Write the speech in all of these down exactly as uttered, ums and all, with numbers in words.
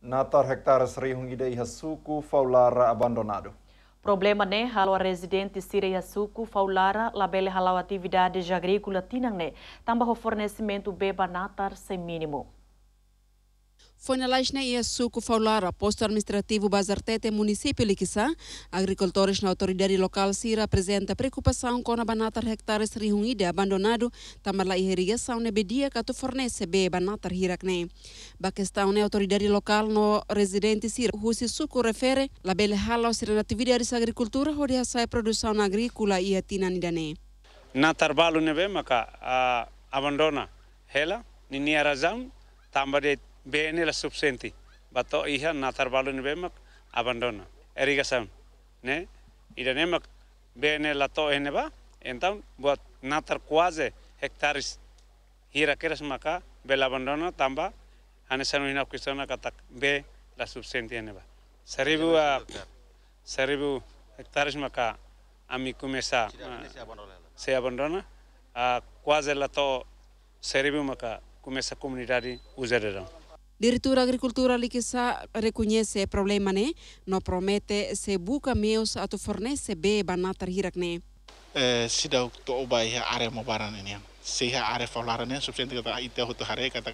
Natar hectares rihungida iha suku faulara abandonado. Problema né, halo residente sira iha suku faulara labele halau atividades agrícola tinang né, tambah o fornecimento beba natar sem mínimo. Foi na Laisne e Suco Faulara, posto administrativo Bazartete, município Liquissá, agricultores na autoridade local Sira apresenta preocupação com a banatar hectares rihungida abandonado, tamala irrigação ne bedia que tu fornece be banatar hirakne. Ba questão ne autoridade local no residente Sira, Husi Suco refere, la bele halau sira na atividades agricultura, onde sai produção agrícola e atina nidane. Na trabalho nebe maka uh, abandona hela, nini razão, também B N la subsenti, bato iha na trabalho nebe mak abandona, irrigação, né? Ida nemak B N la to eneba, então buat natar quase hectares hira keras maka bela abandona tamba, anesanu ina questiona katak B la subsenti eneba. Seribu a seribu hectares maka ami começa se abandona, a quase la to seribu maka começa a comunidade usarão. Diretor Agricultura Liquissá reconhece o problema, né? Não promete se busca meios a tu fornece be banatar hirakne. Se dá o que tu vai a área mobaran né? Se a área falar né, subsente que tá ite hotu hare kata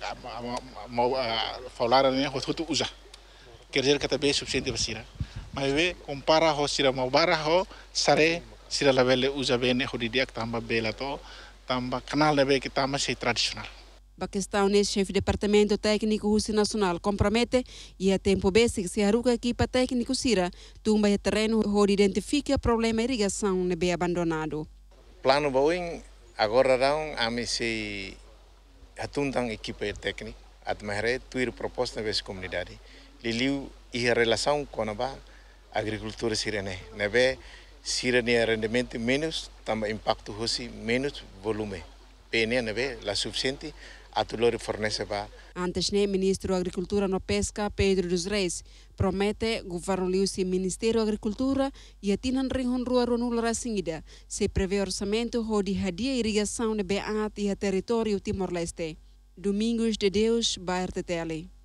falar né, hotu hotu usa. Quer dizer que tá bem subsente basira. Mas ve compara ho sira mobara ho sare sira labele usa bem né hodi dia que tamba bela to tamba canal né be que tamba sei tradicional. A questão é chefe de departamento técnico Russo Nacional compromete e a tempo basic se a equipa técnico Sira tumba o terreno onde identifica problema de irrigação ne be abandonado. Plano Boeing agora não a me se atundang equipa técnica atmahre tuir proposta nessa comunidade liliu e a relação com a agricultura sirene nebe sirene rendimento menos também impacto Russo menos volume pene nebe la suficiente a tulore fornece ba. Antes né, ministro da Agricultura no Pesca, Pedro dos Reis, promete governo liusi Ministério da Agricultura e atinan rinhon rua ronula rasingida, se prevê orçamento de hadia irrigação de beat e a território Timor-Leste. Domingos de Deus, Bairro Tetele.